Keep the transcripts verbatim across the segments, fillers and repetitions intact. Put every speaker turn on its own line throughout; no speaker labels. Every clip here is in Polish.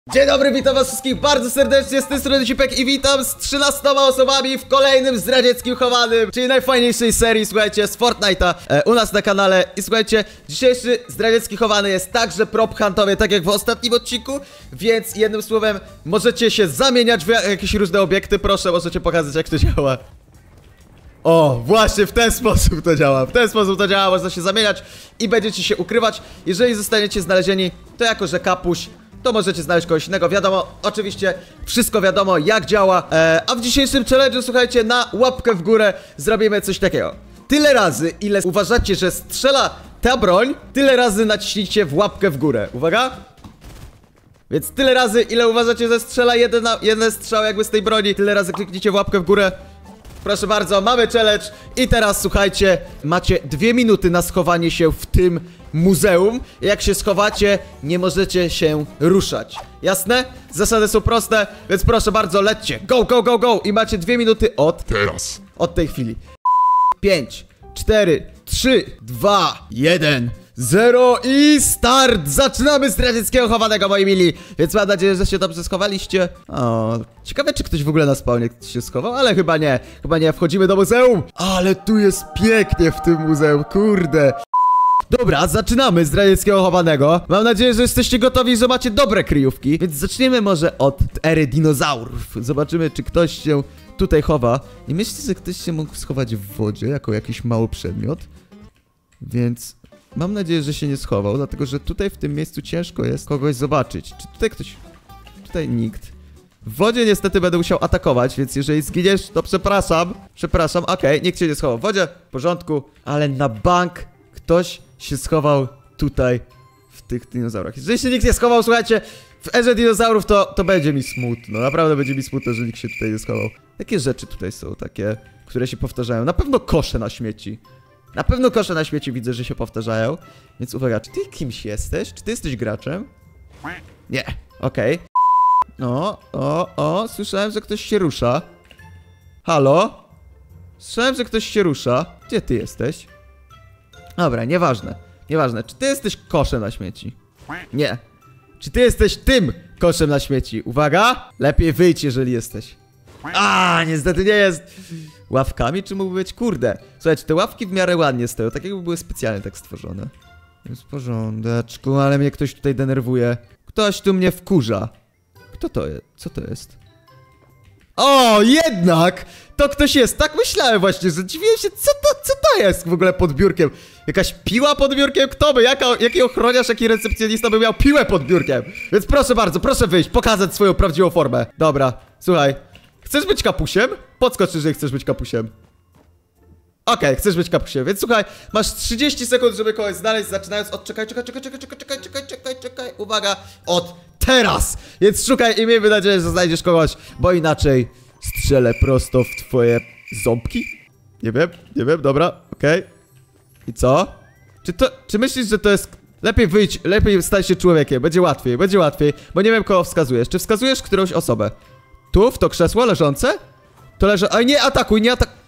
Dzień dobry, witam was wszystkich bardzo serdecznie, z tej strony Cipek i witam z trzynastoma osobami w kolejnym zdradzieckim chowanym, czyli najfajniejszej serii, słuchajcie, z Fortnite'a e, u nas na kanale. I słuchajcie, dzisiejszy zdradziecki chowany jest także prop huntowy, tak jak w ostatnim odcinku, więc jednym słowem możecie się zamieniać w jakieś różne obiekty. Proszę, możecie pokazać, jak to działa. O, właśnie w ten sposób to działa, w ten sposób to działa, można się zamieniać i będziecie się ukrywać. Jeżeli zostaniecie znalezieni, to jako że kapuś, to możecie znaleźć kogoś innego. Wiadomo, oczywiście wszystko wiadomo, jak działa. eee, A w dzisiejszym challenge'u, słuchajcie, na łapkę w górę zrobimy coś takiego. Tyle razy, ile uważacie, że strzela ta broń, tyle razy naciśnijcie w łapkę w górę. Uwaga. Więc tyle razy, ile uważacie, że strzela jeden, jeden strzał jakby z tej broni, tyle razy kliknijcie w łapkę w górę. Proszę bardzo, mamy challenge. I teraz słuchajcie, macie dwie minuty na schowanie się w tym muzeum. Jak się schowacie, nie możecie się ruszać. Jasne? Zasady są proste, więc proszę bardzo, lećcie. Go, go, go, go. I macie dwie minuty od
teraz.
Od tej chwili. pięć, cztery, trzy, dwa, jeden, zero i start! Zaczynamy z zdradzieckiego chowanego, moi mili. Więc mam nadzieję, że się dobrze schowaliście. O, ciekawe, czy ktoś w ogóle na spawnie się schował, ale chyba nie. Chyba nie. Wchodzimy do muzeum. Ale tu jest pięknie w tym muzeum, kurde. Dobra, zaczynamy z zdradzieckiego chowanego. Mam nadzieję, że jesteście gotowi, że macie dobre kryjówki. Więc zaczniemy może od ery dinozaurów. Zobaczymy, czy ktoś się tutaj chowa. Nie myślcie, że ktoś się mógł schować w wodzie jako jakiś mały przedmiot. Więc mam nadzieję, że się nie schował, dlatego że tutaj w tym miejscu ciężko jest kogoś zobaczyć. Czy tutaj ktoś... Tutaj nikt. W wodzie niestety będę musiał atakować, więc jeżeli zginiesz, to przepraszam. Przepraszam, okej, okay, nikt się nie schował w wodzie, w porządku. Ale na bank ktoś się schował tutaj w tych dinozaurach. Jeżeli się nikt nie schował, słuchajcie, w erze dinozaurów, to, to będzie mi smutno. Naprawdę będzie mi smutno, że nikt się tutaj nie schował. Jakie rzeczy tutaj są takie, które się powtarzają? Na pewno kosze na śmieci. Na pewno kosze na śmieci widzę, że się powtarzają. Więc uwaga, czy ty kimś jesteś? Czy ty jesteś graczem? Nie, okej. Okay. O, o, o, słyszałem, że ktoś się rusza. Halo? Słyszałem, że ktoś się rusza. Gdzie ty jesteś? Dobra, nieważne, nieważne. Czy ty jesteś koszem na śmieci? Nie. Czy ty jesteś tym koszem na śmieci? Uwaga! Lepiej wyjdź, jeżeli jesteś. A, niestety nie jest. Ławkami czy mógłby być? Kurde. Słuchajcie, te ławki w miarę ładnie stoją, tak jakby były specjalnie tak stworzone. Jest w porządeczku, ale mnie ktoś tutaj denerwuje. Ktoś tu mnie wkurza. Kto to jest? Co to jest? O, jednak! To ktoś jest. Tak myślałem właśnie, że dziwiłem się, co to, co to jest w ogóle pod biurkiem? Jakaś piła pod biurkiem? Kto by? Jaka, jaki ochroniarz, jaki recepcjonista by miał piłę pod biurkiem? Więc proszę bardzo, proszę wyjść, pokazać swoją prawdziwą formę. Dobra, słuchaj. Chcesz być kapusiem? Podskocz, jeżeli chcesz być kapusiem. Okej, okay, chcesz być kapusiem, więc słuchaj, masz trzydzieści sekund, żeby kogoś znaleźć, zaczynając od czekaj, czekaj, czekaj, czekaj, czekaj, czekaj, czekaj, czekaj, czekaj, uwaga, od teraz! Więc szukaj i miejmy nadzieję, że znajdziesz kogoś, bo inaczej strzelę prosto w twoje ząbki? Nie wiem, nie wiem, dobra, okej. Okay. I co? Czy to, czy myślisz, że to jest... Lepiej wyjść, lepiej stać się człowiekiem, będzie łatwiej, będzie łatwiej, bo nie wiem, kogo wskazujesz. Czy wskazujesz którąś osobę? Tu, w to krzesło leżące? To leży... Oj, nie atakuj, nie atakuj.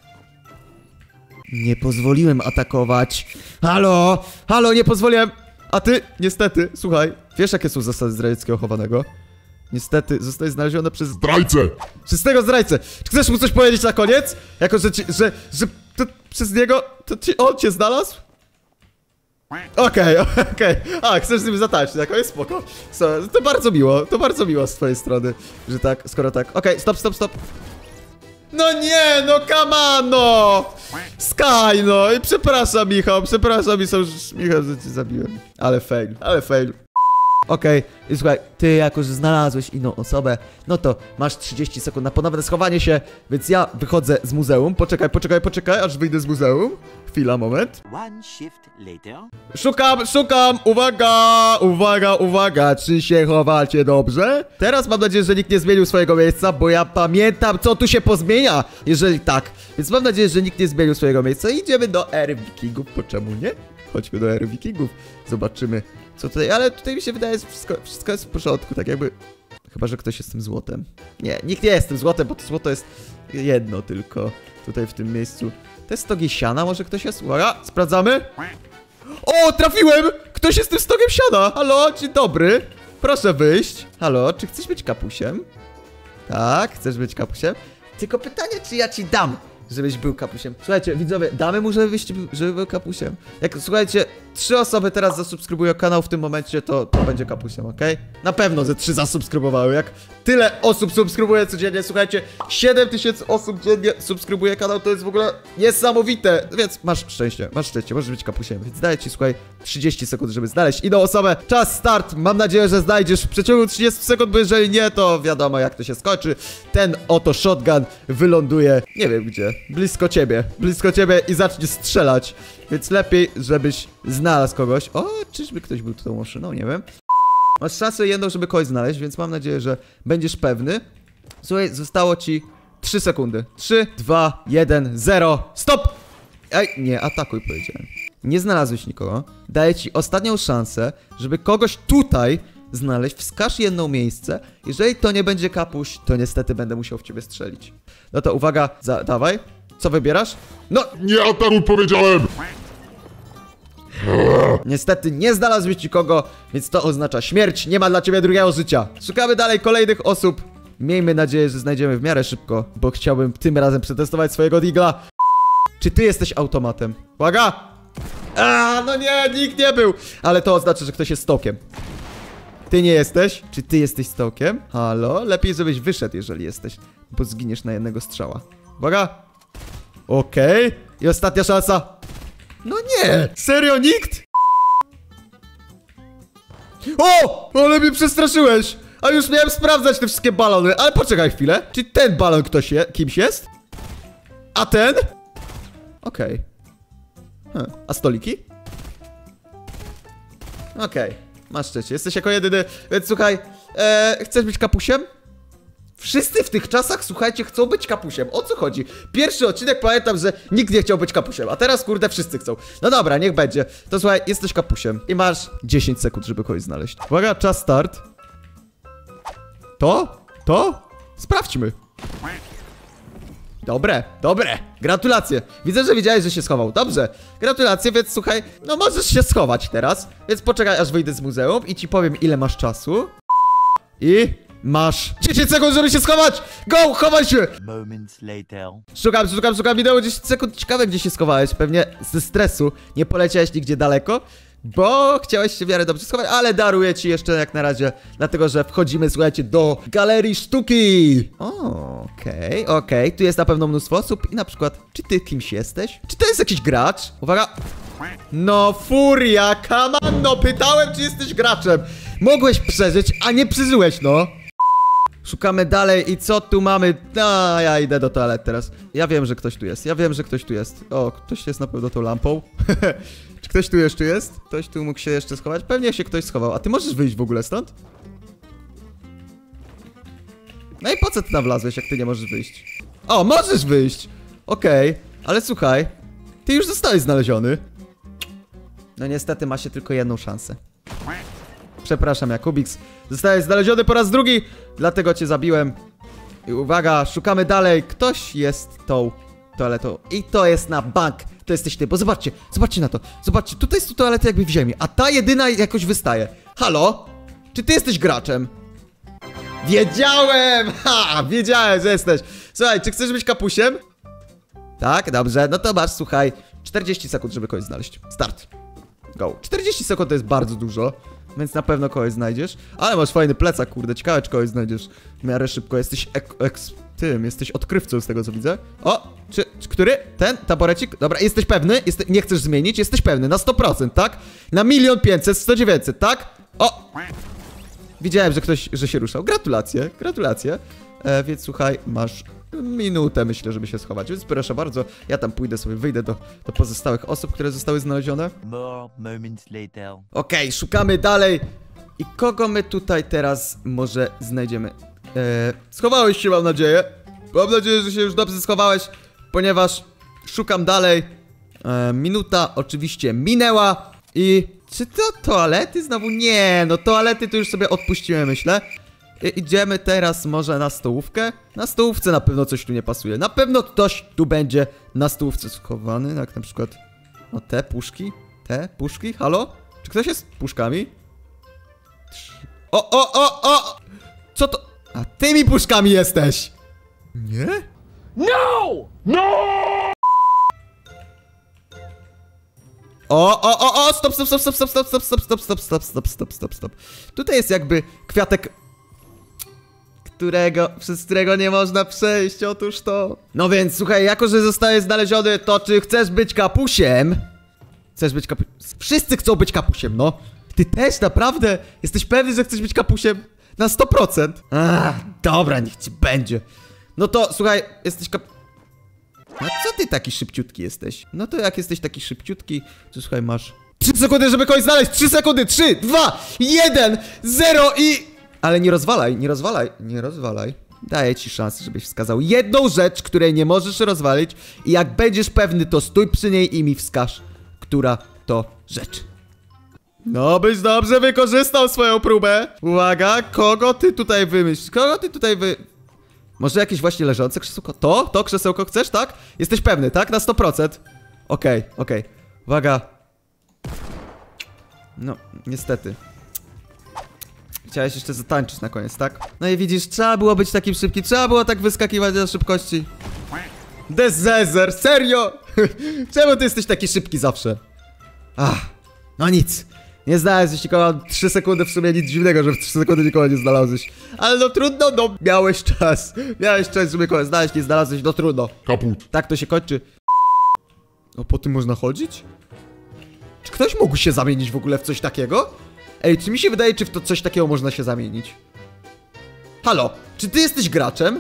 Nie pozwoliłem atakować. Halo, halo, nie pozwoliłem. A ty, niestety, słuchaj, wiesz, jakie są zasady zdradzieckiego chowanego? Niestety, zostaje znalezione przez...
Zdrajcę!
Przez tego zdrajcę. Czy chcesz mu coś powiedzieć na koniec? Jako, że ci, że, że to przez niego, to ci, on cię znalazł? Okej, okay, okej. Okay. A, chcesz z nim zatańczyć, tak? O, jest spoko. So, to bardzo miło, to bardzo miło z twojej strony, że tak, skoro tak. Okej, okay, stop, stop, stop. No nie, no come on, no! Sky, no! I przepraszam, Michał, przepraszam, Michał, że cię zabiłem. Ale fail, ale fail. Okej, okay. I słuchaj, ty jako, że znalazłeś inną osobę, no to masz trzydzieści sekund na ponowne schowanie się, więc ja wychodzę z muzeum. Poczekaj, poczekaj, poczekaj, aż wyjdę z muzeum. Chwila, moment.
One shift later.
Szukam, szukam, uwaga, uwaga, uwaga, czy się chowacie dobrze? Teraz mam nadzieję, że nikt nie zmienił swojego miejsca, bo ja pamiętam, co tu się pozmienia, jeżeli tak. Więc mam nadzieję, że nikt nie zmienił swojego miejsca i idziemy do ery wikingów, bo czemu nie? Chodźmy do ery wikingów, zobaczymy, co tutaj, ale tutaj mi się wydaje, że wszystko, wszystko jest w porządku, tak jakby... Chyba, że ktoś jest tym złotem. Nie, nikt nie jest tym złotem, bo to złoto jest jedno tylko tutaj w tym miejscu. To jest stogiem siana, może ktoś jest? Uwaga, sprawdzamy. O, trafiłem! Ktoś jest tym stogiem siana! Halo, dzień dobry. Proszę wyjść. Halo, czy chcesz być kapusiem? Tak, chcesz być kapusiem? Tylko pytanie, czy ja ci dam, żebyś był kapusiem. Słuchajcie, widzowie, damy mu, żeby, wyjść, żeby był kapusiem. Jak, słuchajcie, trzy osoby teraz zasubskrybują kanał w tym momencie, to, to będzie kapusiem, okej? Okay? Na pewno ze trzy zasubskrybowały. Jak tyle osób subskrybuje codziennie, słuchajcie, siedem tysięcy osób dziennie subskrybuje kanał, to jest w ogóle niesamowite. Więc masz szczęście, masz szczęście, możesz być kapusiem. Więc daję ci, słuchaj, trzydzieści sekund, żeby znaleźć inną osobę. Czas, start. Mam nadzieję, że znajdziesz w przeciągu trzydziestu sekund, bo jeżeli nie, to wiadomo, jak to się skończy. Ten oto shotgun wyląduje, nie wiem gdzie, blisko ciebie, blisko ciebie i zacznie strzelać. Więc lepiej, żebyś znalazł kogoś. O, czyżby ktoś był tą maszyną, nie wiem. Masz szansę jedną, żeby kogoś znaleźć, więc mam nadzieję, że będziesz pewny. Słuchaj, zostało ci trzy sekundy. trzy, dwa, jeden, zero. Stop! Ej, nie, atakuj, powiedziałem. Nie znalazłeś nikogo. Daję ci ostatnią szansę, żeby kogoś tutaj znaleźć. Wskaż jedno miejsce. Jeżeli to nie będzie kapuś, to niestety będę musiał w ciebie strzelić. No to uwaga, za, dawaj. Co wybierasz? No!
Nie atakuj, powiedziałem!
Niestety nie znalazłeś ci kogo, więc to oznacza śmierć. Nie ma dla ciebie drugiego życia. Szukamy dalej kolejnych osób. Miejmy nadzieję, że znajdziemy w miarę szybko, bo chciałbym tym razem przetestować swojego digla. Czy ty jesteś automatem? Uwaga! A, no nie, nikt nie był. Ale to oznacza, że ktoś jest stokiem. Ty nie jesteś? Czy ty jesteś stokiem? Halo? Lepiej, żebyś wyszedł, jeżeli jesteś, bo zginiesz na jednego strzała. Uwaga! Okej. Okay. I ostatnia szansa. No nie! Serio, nikt? O! Ale mnie przestraszyłeś! A już miałem sprawdzać te wszystkie balony. Ale poczekaj chwilę. Czy ten balon ktoś je, kimś jest? A ten? Okej. Okay. Hmm. A stoliki? Okej. Okay. Masz szczęście. Jesteś jako jedyny. Więc słuchaj, ee, chcesz być kapusiem? Wszyscy w tych czasach, słuchajcie, chcą być kapusiem. O co chodzi? Pierwszy odcinek pamiętam, że nikt nie chciał być kapusiem, a teraz, kurde, wszyscy chcą. No dobra, niech będzie. To słuchaj, jesteś kapusiem i masz dziesięć sekund, żeby kogoś znaleźć. Uwaga, czas start. To? To? Sprawdźmy. Dobre, dobre. Gratulacje. Widzę, że wiedziałeś, że się schował. Dobrze. Gratulacje, więc słuchaj, no możesz się schować teraz. Więc poczekaj, aż wyjdę z muzeum i ci powiem, ile masz czasu. I... masz dziesięć sekund, żeby się schować! Go! Chowaj się!
Moments later.
Szukam, szukam, szukam wideo dziesięć sekund. Ciekawe, gdzie się schowałeś. Pewnie ze stresu nie poleciałeś nigdzie daleko, bo chciałeś się w miarę dobrze schować, ale daruję ci jeszcze jak na razie, dlatego że wchodzimy, słuchajcie, do galerii sztuki. Okej, okay, okej. Okay. Tu jest na pewno mnóstwo osób i na przykład, czy ty kimś jesteś? Czy to jest jakiś gracz? Uwaga. No furia, come on, no pytałem, czy jesteś graczem. Mogłeś przeżyć, a nie przeżyłeś, no. Szukamy dalej i co tu mamy? A, ja idę do toalety teraz. Ja wiem, że ktoś tu jest. Ja wiem, że ktoś tu jest. O, ktoś jest na pewno tą lampą. Czy ktoś tu jeszcze jest? Ktoś tu mógł się jeszcze schować? Pewnie się ktoś schował. A ty możesz wyjść w ogóle stąd? No i po co ty tam wlazłeś, jak ty nie możesz wyjść? O, możesz wyjść! Okej, okay. Ale słuchaj, ty już zostałeś znaleziony. No niestety ma się tylko jedną szansę. Przepraszam, Jakubiks. Zostałeś znaleziony po raz drugi, dlatego cię zabiłem. I uwaga, szukamy dalej. Ktoś jest tą toaletą. I to jest na bank. To jesteś ty, bo zobaczcie, zobaczcie na to. Zobaczcie, tutaj jest tu toaleta jakby w ziemi, a ta jedyna jakoś wystaje. Halo? Czy ty jesteś graczem? Wiedziałem! Ha! Wiedziałem, że jesteś. Słuchaj, czy chcesz być kapusiem? Tak, dobrze, no to masz, słuchaj, czterdzieści sekund, żeby kogoś znaleźć. Start. Go. czterdzieści sekund to jest bardzo dużo, więc na pewno kogoś znajdziesz. Ale masz fajny plecak, kurde, ciekawe, czy kogoś znajdziesz w miarę szybko. Jesteś ek, ek, tym, jesteś odkrywcą z tego, co widzę. O, czy, czy który? Ten? Taborecik? Dobra, jesteś pewny? Jeste, nie chcesz zmienić? Jesteś pewny, na sto procent, tak? Na milion pięćset, sto dziewięćset, tak? O! Widziałem, że ktoś, że się ruszał. Gratulacje, gratulacje. E, więc słuchaj, masz minutę, myślę, żeby się schować, więc proszę bardzo, ja tam pójdę sobie, wyjdę do, do pozostałych osób, które zostały znalezione.
More moments later.
Okej, okay, szukamy dalej. I kogo my tutaj teraz może znajdziemy? Eee, schowałeś się, mam nadzieję. Mam nadzieję, że się już dobrze schowałeś, ponieważ szukam dalej. Eee, minuta oczywiście minęła. I czy to toalety znowu? Nie, no toalety to już sobie odpuścimy, myślę. I idziemy teraz może na stołówkę? Na stołówce na pewno coś tu nie pasuje. Na pewno ktoś tu będzie na stołówce schowany, jak na przykład... O, te puszki? Te puszki? Halo? Czy ktoś jest puszkami? O, o, o, o! Co to? A tymi puszkami jesteś! Nie?
No! No!
O, o, o, o! Stop, stop, stop, stop, stop, stop, stop, stop, stop, stop, stop, stop, stop, stop, stop. Tutaj jest jakby kwiatek, którego, przez którego nie można przejść, otóż to. No więc, słuchaj, jako że zostaje znaleziony, to czy chcesz być kapusiem? Chcesz być kapusiem? Wszyscy chcą być kapusiem, no. Ty też, naprawdę? Jesteś pewny, że chcesz być kapusiem? Na sto procent? Ach, dobra, niech ci będzie. No to, słuchaj, jesteś kap... A co ty taki szybciutki jesteś? No to jak jesteś taki szybciutki, to słuchaj, masz... trzy sekundy, żeby kogoś znaleźć! trzy sekundy! trzy, dwa, jeden, zero i... Ale nie rozwalaj, nie rozwalaj, nie rozwalaj. Daję ci szansę, żebyś wskazał jedną rzecz, której nie możesz rozwalić i jak będziesz pewny, to stój przy niej i mi wskaż, która to rzecz. No, byś dobrze wykorzystał swoją próbę. Uwaga, kogo ty tutaj wymyślisz? Kogo ty tutaj wy... Może jakieś właśnie leżące krzesełko? To? To krzesełko chcesz, tak? Jesteś pewny, tak? Na sto procent. Okej, okay, okej. Okay. Uwaga. No, niestety. Chciałeś jeszcze zatańczyć na koniec, tak? No i widzisz, trzeba było być takim szybki, trzeba było tak wyskakiwać na szybkości. Dezezer, serio? Czemu ty jesteś taki szybki zawsze? Ach, no nic. Nie znalazłeś nikogo, trzy sekundy w sumie nic dziwnego, że w trzy sekundy nikogo nie znalazłeś. Ale no trudno, no miałeś czas. Miałeś czas, żeby kogoś znaleźć, nie znalazłeś, no trudno.
Kaput.
Tak to się kończy. O, po tym można chodzić? Czy ktoś mógł się zamienić w ogóle w coś takiego? Ej, czy mi się wydaje, czy w to coś takiego można się zamienić? Halo, czy ty jesteś graczem?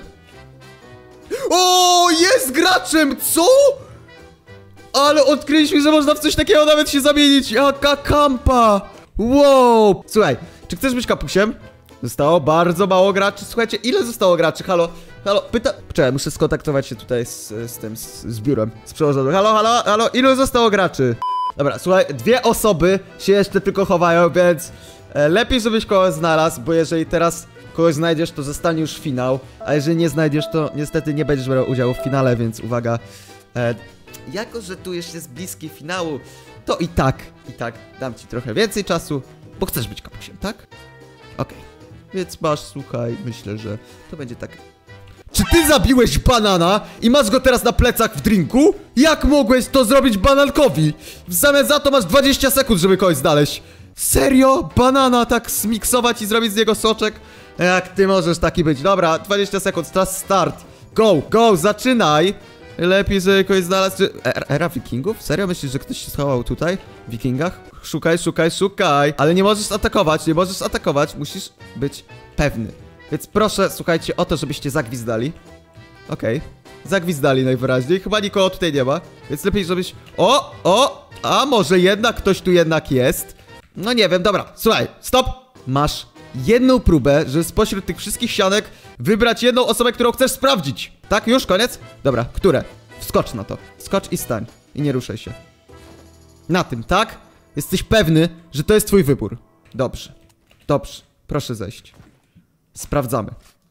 O, jest graczem, co? Ale odkryliśmy, że można w coś takiego nawet się zamienić. Jaka kampa! Wow! Słuchaj, czy chcesz być kapusiem? Zostało bardzo mało graczy. Słuchajcie, ile zostało graczy? Halo, halo, pyta... Czekaj, muszę skontaktować się tutaj z, z tym, z, z biurem, z przełożonym. Halo, halo, halo, ilu zostało graczy? Dobra, słuchaj, dwie osoby się jeszcze tylko chowają, więc e, lepiej, żebyś kogoś znalazł, bo jeżeli teraz kogoś znajdziesz, to zostanie już finał, a jeżeli nie znajdziesz, to niestety nie będziesz brał udziału w finale, więc uwaga. E, jako, że tu już jest bliski finału, to i tak, i tak dam ci trochę więcej czasu, bo chcesz być kapusiem, tak? Okej, okay. Więc masz, słuchaj, myślę, że to będzie tak. Czy ty zabiłeś banana i masz go teraz na plecach w drinku? Jak mogłeś to zrobić banankowi? W zamian za to masz dwadzieścia sekund, żeby kogoś znaleźć. Serio? Banana tak smiksować i zrobić z niego soczek? Jak ty możesz taki być? Dobra, dwadzieścia sekund, teraz start. Go, go, zaczynaj. Lepiej, żeby kogoś znalazł. Czy... Era wikingów? Serio? Myślisz, że ktoś się schował tutaj? W wikingach? Szukaj, szukaj, szukaj. Ale nie możesz atakować, nie możesz atakować. Musisz być pewny. Więc proszę, słuchajcie, o to, żebyście zagwizdali. Okej. Okay. Zagwizdali najwyraźniej. Chyba nikogo tutaj nie ma. Więc lepiej, żebyś... O! O! A może jednak ktoś tu jednak jest? No nie wiem, dobra. Słuchaj, stop! Masz jedną próbę, żeby spośród tych wszystkich ścianek wybrać jedną osobę, którą chcesz sprawdzić. Tak? Już? Koniec? Dobra, które? Skocz na to. Skocz i stań. I nie ruszaj się. Na tym, tak? Jesteś pewny, że to jest twój wybór. Dobrze. Dobrze. Proszę zejść. Sprawdzamy.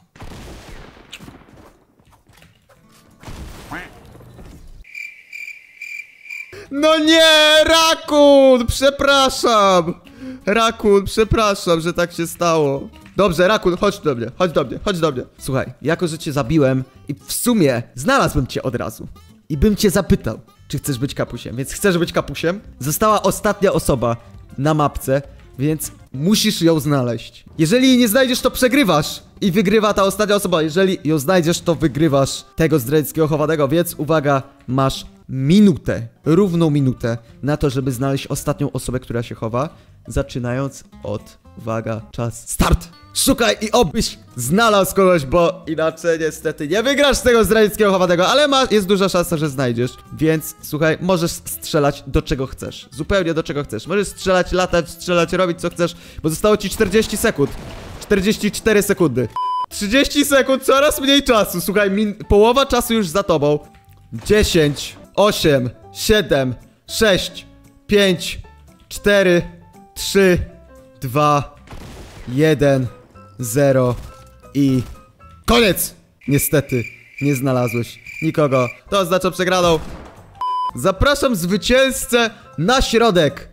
No nie, Rakun! Przepraszam! Rakun, przepraszam, że tak się stało. Dobrze, Rakun, chodź do mnie, chodź do mnie, chodź do mnie. Słuchaj, jako że cię zabiłem i w sumie znalazłbym cię od razu i bym cię zapytał, czy chcesz być kapusiem, więc chcesz być kapusiem? Została ostatnia osoba na mapce, więc musisz ją znaleźć. Jeżeli jej nie znajdziesz, to przegrywasz i wygrywa ta ostatnia osoba. Jeżeli ją znajdziesz, to wygrywasz tego zdradzieckiego chowanego, więc uwaga, masz minutę, równą minutę na to, żeby znaleźć ostatnią osobę, która się chowa. Zaczynając od, uwaga, czas, start! Szukaj i obyś znalazł kogoś, bo inaczej niestety nie wygrasz z tego zdradzieckiego chowanego, ale ma, jest duża szansa, że znajdziesz. Więc słuchaj, możesz strzelać do czego chcesz. Zupełnie do czego chcesz. Możesz strzelać, latać, strzelać, robić co chcesz, bo zostało ci czterdzieści sekund. czterdzieści cztery sekundy. trzydzieści sekund, coraz mniej czasu. Słuchaj, min połowa czasu już za tobą. dziesięć, osiem, siedem, sześć, pięć, cztery, trzy, dwa, jeden, zero i koniec! Niestety, nie znalazłeś nikogo. To oznacza przegraną. Zapraszam zwycięzcę na środek.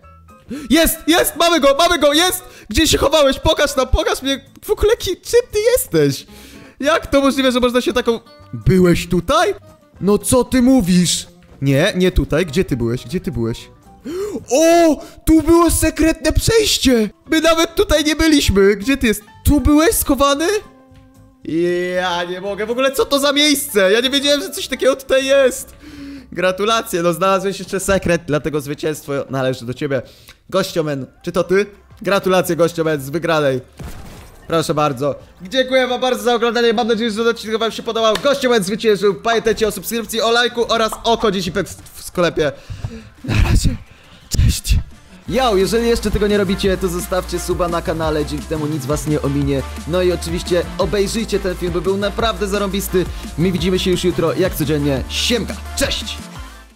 Jest, jest, mamy go, mamy go, jest! Gdzie się chowałeś? Pokaż nam, pokaż mnie. W ogóle ki- czym ty jesteś? Jak to możliwe, że można się taką... Byłeś tutaj? No co ty mówisz? Nie, nie tutaj. Gdzie ty byłeś? Gdzie ty byłeś? O! Tu było sekretne przejście! My nawet tutaj nie byliśmy. Gdzie ty jest? Tu byłeś schowany? Ja nie mogę. W ogóle co to za miejsce? Ja nie wiedziałem, że coś takiego tutaj jest. Gratulacje, no znalazłeś jeszcze sekret, dlatego zwycięstwo należy do ciebie. Gościomen, czy to ty? Gratulacje, Gościomen, z wygranej. Proszę bardzo. Dziękuję wam bardzo za oglądanie. Mam nadzieję, że ten odcinek wam się podobał. Gościomen zwyciężył. Pamiętajcie o subskrypcji, o lajku oraz o kodzie Zipek w sklepie. Na razie. Cześć. Yo, jeżeli jeszcze tego nie robicie, to zostawcie suba na kanale, dzięki temu nic was nie ominie. No i oczywiście obejrzyjcie ten film, bo był naprawdę zarąbisty. My widzimy się już jutro, jak codziennie. Siemka, cześć!